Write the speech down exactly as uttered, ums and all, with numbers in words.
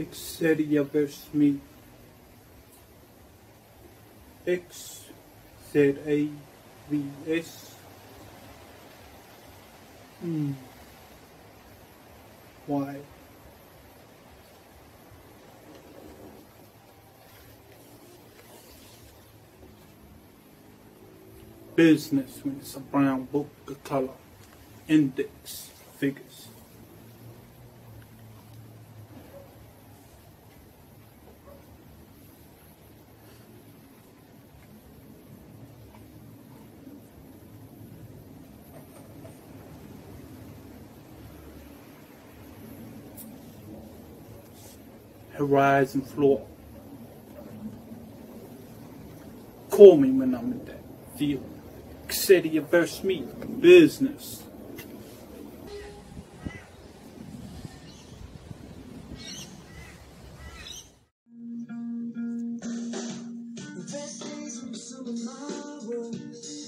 Excedia versus me. X Z A V S. Hmm. Why? Business when it's a brown book of color. Index figures. Horizon floor. Call me when I'm in that field. Excedia versus me. Business. Best days when you saw my world.